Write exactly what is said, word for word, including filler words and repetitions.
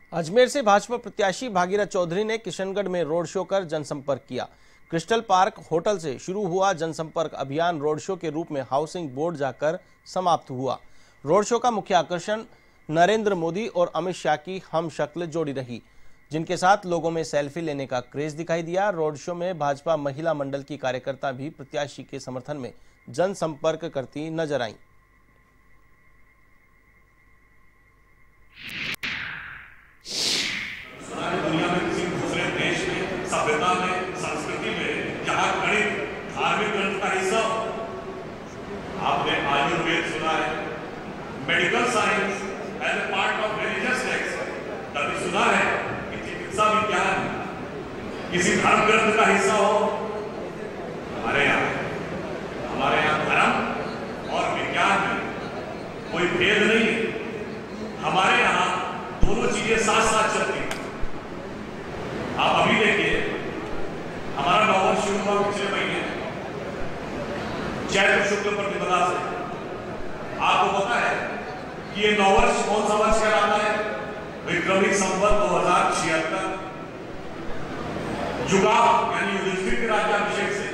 अजमेर से भाजपा प्रत्याशी भागीरथ चौधरी ने किशनगढ़ में रोड शो कर जनसंपर्क किया। क्रिस्टल पार्क होटल से शुरू हुआ जनसंपर्क अभियान रोड शो के रूप में हाउसिंग बोर्ड जाकर समाप्त हुआ। रोड शो का मुख्य आकर्षण नरेंद्र मोदी और अमित शाह की हम शक्ल जोड़ी रही, जिनके साथ लोगों में सेल्फी लेने का क्रेज दिखाई दिया। रोड शो में भाजपा महिला मंडल की कार्यकर्ता भी प्रत्याशी के समर्थन में जनसंपर्क करती नजर आईं। दुनिया में किसी दूसरे देश में, सभ्यता में, संस्कृति में जहाँ गणित धार्मिक ग्रंथ का हिस्सा, आपने आयुर्वेद सुना है, medical science as a part of religious text कभी सुना है कि चिकित्सा विज्ञान किसी धर्म ग्रंथ का हिस्सा हो? हमारे यहाँ हमारे यहाँ धर्म और विज्ञान में कोई भेद नहीं है। हमारे यहाँ दोनों चीजें साथ साथ चलती हैं। आप अभी देखिए, हमारा नववर्ष शुरू हुआ पिछले महीने चैत्र शुक्ल प्रतिपदा से। आपको पता है कि ये नववर्ष कौन सा वर्ष कहलाता है? विक्रमिक संवत दो हजार छिहत्तर युगाव यानी युधिष्ठिर के राज्याभिषेक से